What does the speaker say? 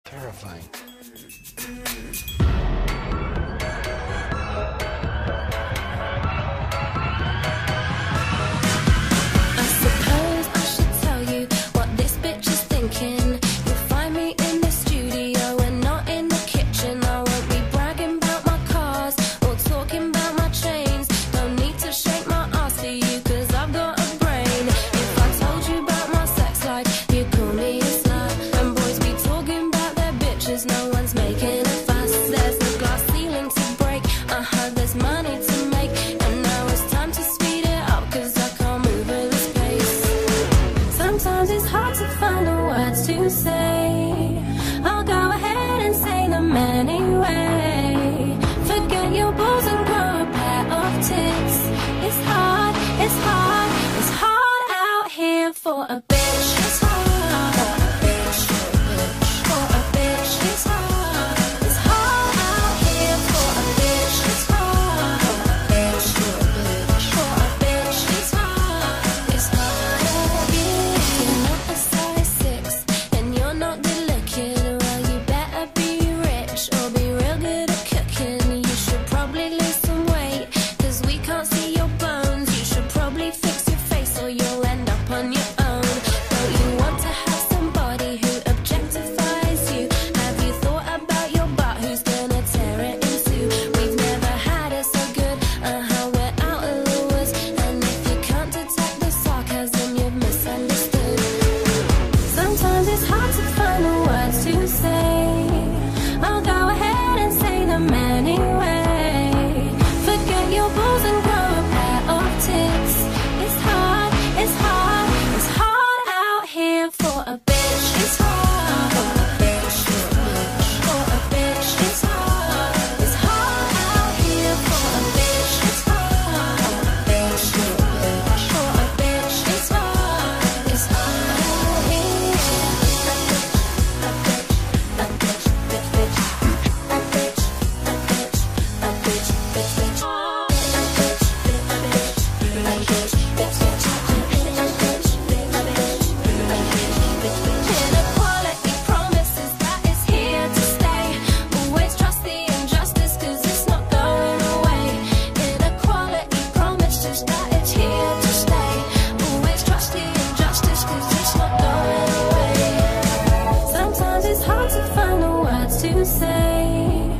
Terrifying. I suppose I should tell you what this bitch is thinking. You'll find me in the studio and not in the kitchen. I won't be bragging about my cars or talking about my chains. Don't need to shake my ass for you, cause I've got a brain. If I told you about my sex life, you'd call me a slut. And boys be talking about their bitches, no one's making a fuss. There's a glass ceiling to break, there's money to make. And now it's time to speed it up, cause I can't move at this pace. Sometimes it's hard to find the words to say. I'll go ahead and say them anyway. Forget your balls and grow a pair of tits. It's hard, it's hard, it's hard out here for a bitch. It's hard for a bitch, for a bitch. It's hard, it's hard out here for a bitch. It's hard for a bitch, for a bitch. It's hard out here. If you're not a size 6 and you're not good looking, well, you better be rich or be real good at cooking. You should probably lose some weight, cause we can't see your bones. You should probably fix your face or you'll end up on your own. Don't you want to have somebody who objectifies you? Have you thought about your butt, who's gonna tear it in two? We've never had it so good, we're out of the woods. And if you can't detect the sarcasm, you've misunderstood. Sometimes it's hard to find the words to say. I'll go ahead and say them anyway. Forget your balls and grow a pair of tits. It's hard, it's hard, it's hard out here for a bitch. It's hard for a bitch, for a bitch. It's hard out here for a bitch. It's hard for a bitch, for a bitch. It's hard out here. A bitch, a bitch, bitch, bitch. A bitch, a bitch, a bitch, bitch, bitch. A bitch, a bitch, a bitch, bitch, bitch. Inequality promises that it's here to stay. Always trust the injustice, cause it's not going away. Inequality promises that it's here to stay. Always trust the injustice, cause it's not going away. Sometimes it's hard to find the words to say.